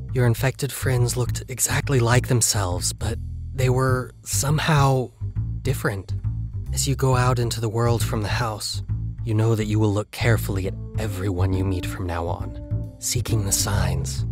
Your infected friends looked exactly like themselves, but they were somehow different. As you go out into the world from the house, you know that you will look carefully at everyone you meet from now on, seeking the signs.